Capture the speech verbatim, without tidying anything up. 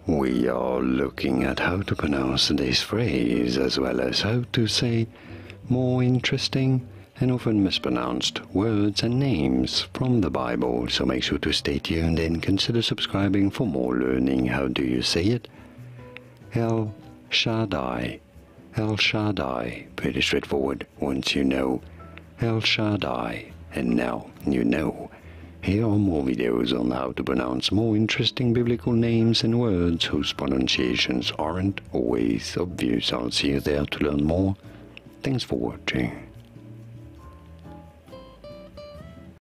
We are looking at how to pronounce this phrase as well as how to say more interesting and often mispronounced words and names from the Bible, so make sure to stay tuned and consider subscribing for more learning. How do you say it? El Shaddai. El Shaddai. Pretty straightforward once you know El Shaddai. And now you know. Here are more videos on how to pronounce more interesting biblical names and words whose pronunciations aren't always obvious. I'll see you there to learn more. Thanks for watching.